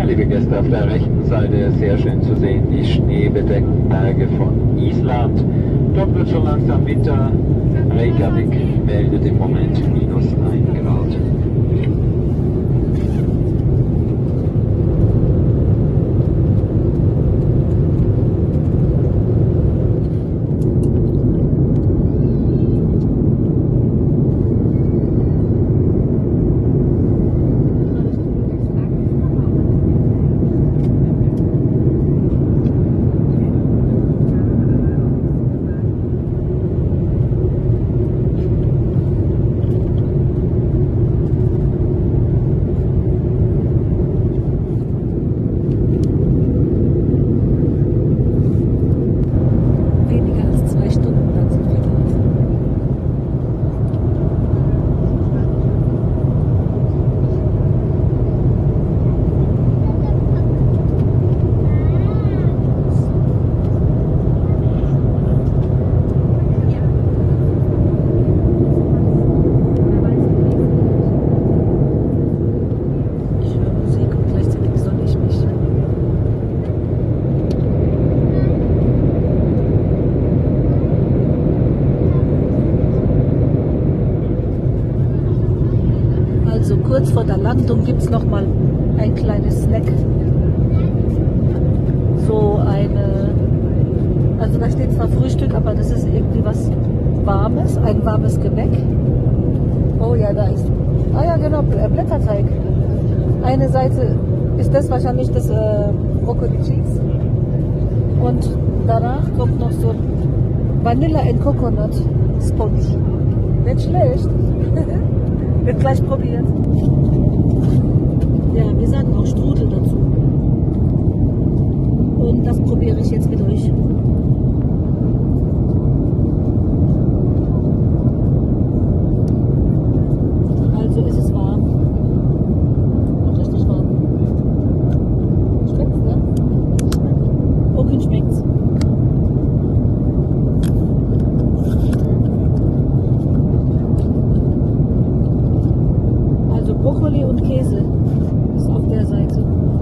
liebe Gäste, auf der rechten Seite sehr schön zu sehen die schneebedeckten Berge von Island. Dort wird schon langsam Winter. Reykjavik meldet im Moment -1 Grad. Kurz vor der Landung gibt es noch mal ein kleines Snack. So eine, also da steht zwar Frühstück, aber das ist irgendwie was Warmes, ein warmes Gebäck. Oh ja, da ist, ah ja genau, Blätterteig. Eine Seite ist das wahrscheinlich das Broccoli Cheese und danach kommt noch so Vanilla and Coconut Sponge. Nicht schlecht. Wird gleich probiert. Ja, wir sagen auch Strudel dazu. Und das probiere ich jetzt mit euch. Also ist es warm. Auch richtig warm. Schmeckt's, ne? Okay, schmeckt's. Brokkoli und Käse ist auf der Seite.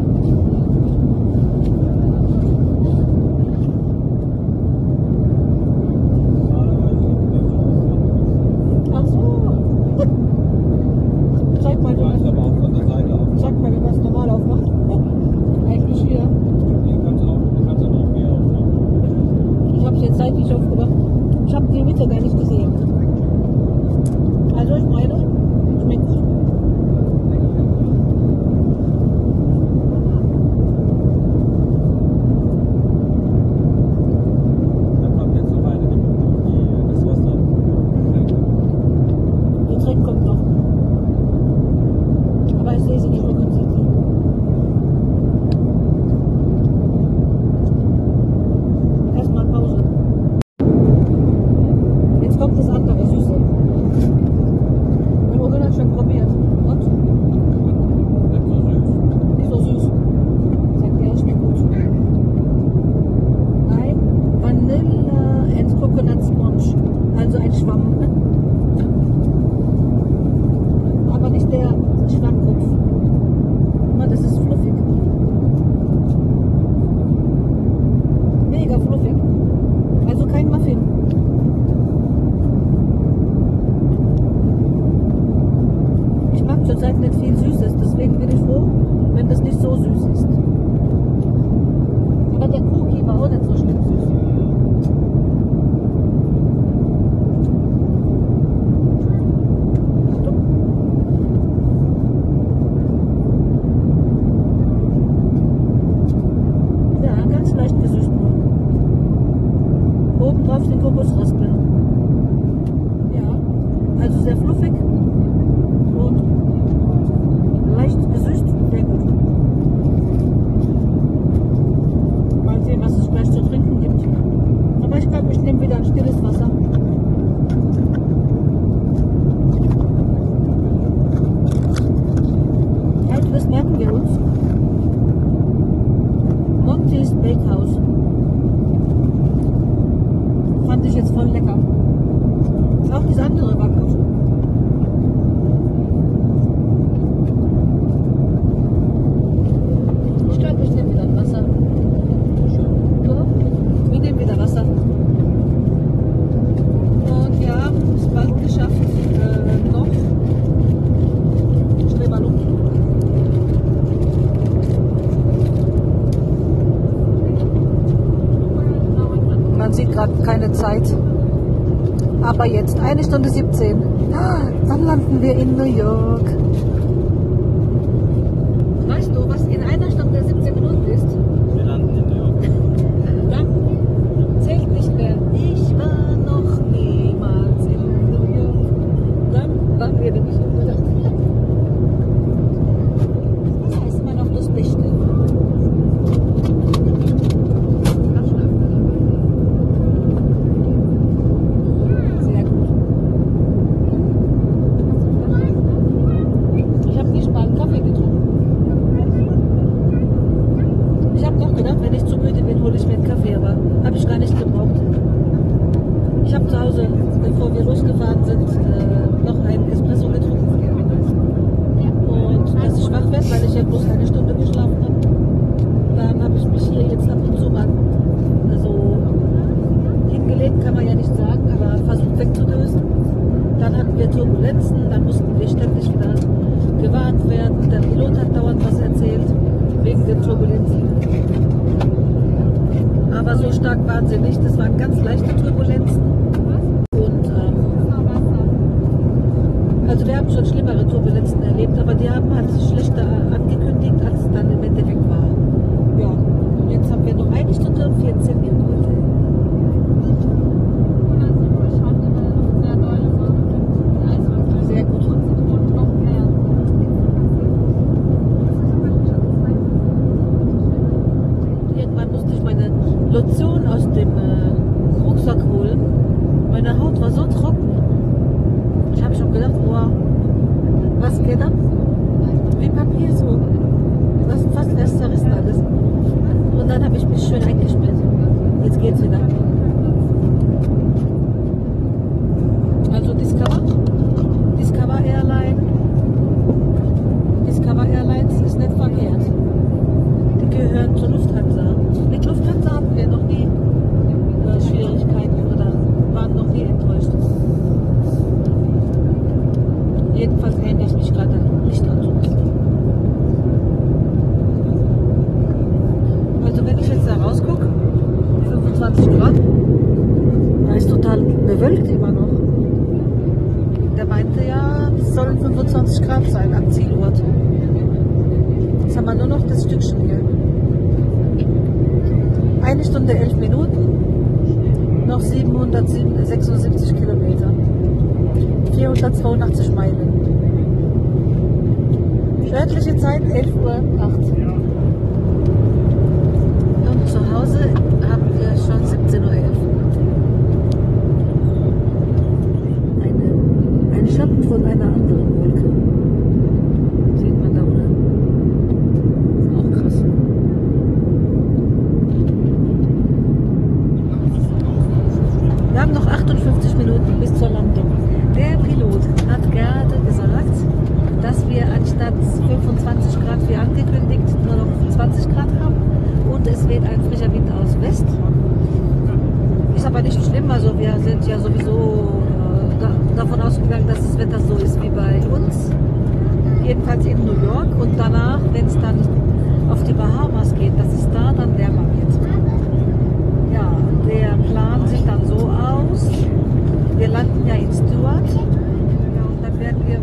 Ach so. Zeig mal, wie man es normal aufmacht. Eigentlich hier. Du kannst aber auch hier aufmachen. Ich habe es jetzt seitlich aufgemacht. Ich habe die Mitte gar nicht gesehen. Also ich meine, schmeckt gut. Zurzeit nicht viel Süßes, deswegen bin ich froh, wenn das nicht so süß ist. Aber der Cookie war auch nicht so schlimm süß. Achtung. Ja, ganz leicht gesüßt nur. Oben drauf sind Kokosraspeln. Ja, also sehr fluffig. Und leicht gesüßt, sehr gut. Mal sehen, was es gleich zu trinken hatten keine Zeit. Aber jetzt 1 Stunde 17. Dann landen wir in New York. Weißt du, was in 1 Stunde 17 Minuten ist? Wir landen in New York. Dann zählt nicht mehr. Ich war noch niemals in New York. Dann waren wir nämlich in New York. Das ist immer noch das Beste. Sehr gut. Ich habe nicht mal einen Kaffee getrunken. Ich habe noch gedacht, wenn ich zu müde bin, hole ich mir einen Kaffee, aber habe ich gar nicht gebraucht. Ich habe zu Hause, bevor wir losgefahren sind, noch einen Espresso getrunken. Und dass ich wach werde, weil ich ja bloß 1 Stunde geschlafen habe, dann habe ich mich hier jetzt ab und zu mal hingelegt, kann man ja nicht sagen, aber versucht wegzudösen. Dann hatten wir Turbulenzen, dann mussten wir ständig wieder gewarnt werden. Der Pilot hat dauernd was erzählt, wegen den Turbulenzen. Aber so stark waren sie nicht, das waren ganz leichte Turbulenzen. Und also wir haben schon schlimmere Turbulenzen erlebt, aber die haben halt schlechter angekündigt, als es dann im Endeffekt war. Ja, und jetzt haben wir noch 1 Stunde und 14 Minuten. Sehr gut. Irgendwann musste ich meine Lotion aus dem Rucksack holen. Meine Haut war so trocken. Ich habe schon gedacht, wow, was geht ab? Wie Papier so. Das ist fast erst zerrissen alles. Und dann habe ich mich schön eingeschmiert. Jetzt geht's wieder. Also Discover Airlines ist nicht verkehrt. Die gehören zur Lufthansa. Mit Lufthansa hatten wir noch nie Schwierigkeiten oder waren noch nie enttäuscht. Jedenfalls erinnere ich mich gerade nicht an sowas. Also wenn ich jetzt da rausgucke, 25 Grad, da ist total bewölkt immer noch. Der meinte ja, es sollen 25 Grad sein am Zielort. Jetzt haben wir nur noch das Stückchen hier. 1 Stunde 11 Minuten, noch 776 Kilometer, 482 Meilen. Örtliche Zeit 11:08 Uhr. Und zu Hause haben wir schon 17:11 Uhr. Ein Schatten von einer anderen Wolke. Sieht man da, oder? Ist auch krass. Wir haben noch 58 Minuten bis zur Landung. Der Pilot hat gerade gesagt, dass wir anstatt 25 Grad wie angekündigt nur noch 20 Grad haben und es weht ein frischer Wind aus West. Ist aber nicht schlimm, also wir sind ja sowieso davon ausgegangen, dass das Wetter so ist wie bei uns. Jedenfalls in New York und danach, wenn es dann auf die Bahamas geht, dass es da dann wärmer wird. Ja, der Plan sieht dann so aus. Wir landen ja in Stewart. Ja, und dann werden wir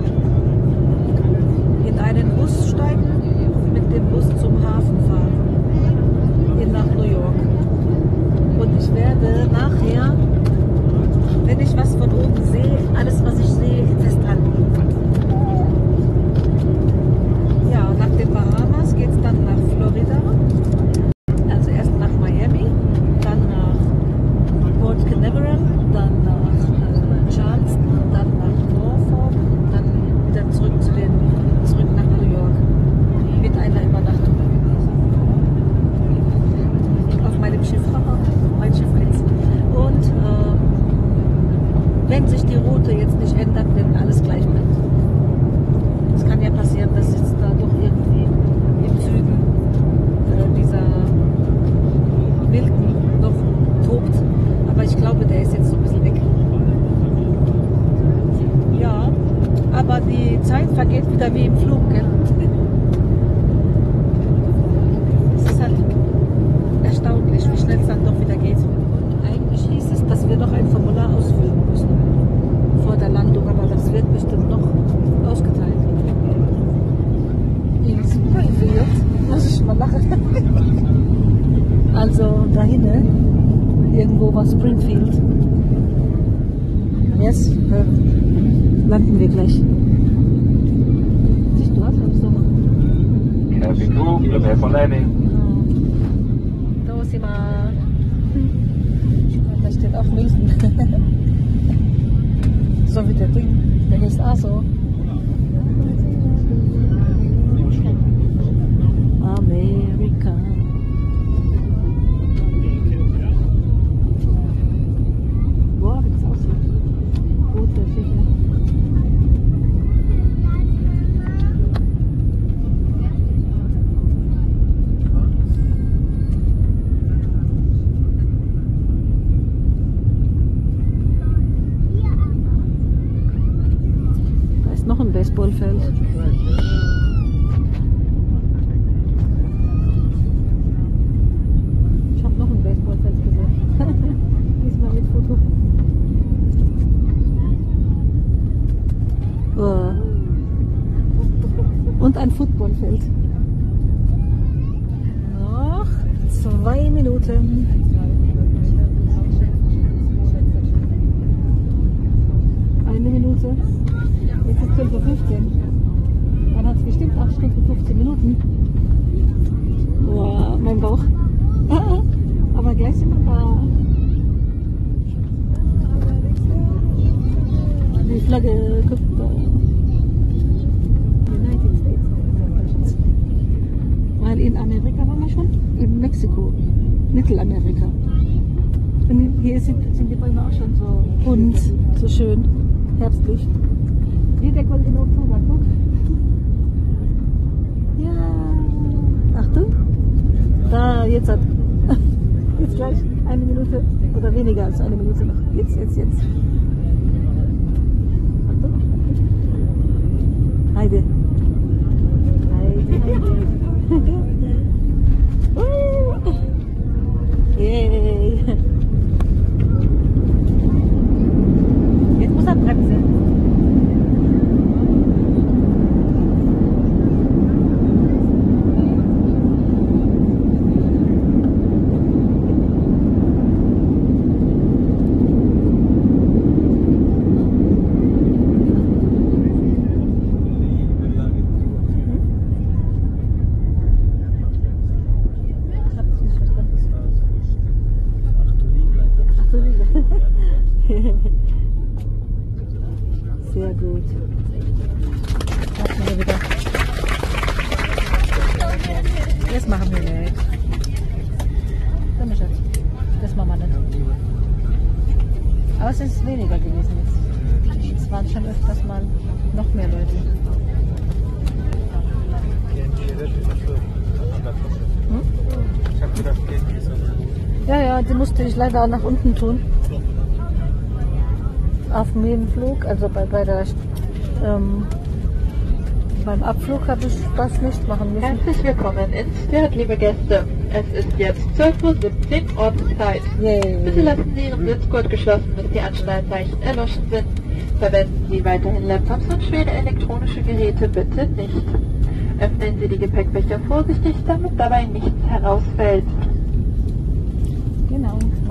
in einen Bus steigen, mit dem Bus zum Hafen fahren, nach New York. Und ich werde nachher, wenn ich was von oben sehe, alles was ich sehe, festhalten. Ja, nach dem lache. Also da hinten, irgendwo war Springfield. Jetzt landen wir gleich. Siehst du was? Cabin crew, prepare for landing. Da ist jemand. Da steht auch Milton. So wie der Ding. Der heißt auch so. Amerika. Boah, wie das aussieht. Rote Fische. Da ist noch ein Baseballfeld. Ich habe noch ein Baseballfeld gesehen. Diesmal mit Foto. Und ein Footballfeld. Noch 2 Minuten. Eine Minute. Jetzt ist 12:15 Uhr. Dann hat es bestimmt 8 Stunden 15 Minuten. Boah, mein Bauch. Aber gleich sind wir da. Die Flagge guckt da. United States. Weil in Amerika waren wir schon. In Mexiko. Mittelamerika. Und hier sind die Bäume auch schon so bunt, so schön, herbstlich. Wie der goldene Oktober, guck. Ja. Achtung. Da, jetzt hat. Jetzt gleich 1 Minute oder weniger als 1 Minute noch. Jetzt. Achtung. Heide. Yay. Jetzt muss er bremsen. Sehr gut. Wir wieder. Das machen wir nicht. Komm, Schatz. Das machen wir nicht. Aber es ist weniger gewesen jetzt. Es waren schon öfters mal noch mehr Leute. Ja, die musste ich leider auch nach unten tun. Auf dem Nebenflug, also beim Abflug habe ich das nicht machen müssen. Herzlich willkommen in Sturt, liebe Gäste. Es ist jetzt 12:17 Uhr Ortszeit. Yay. Bitte lassen Sie Ihren Sitzgurt geschlossen, bis die Anschnallzeichen erloschen sind. Verwenden Sie weiterhin Laptops und schwere elektronische Geräte bitte nicht. Öffnen Sie die Gepäckfächer vorsichtig, damit dabei nichts herausfällt. Genau.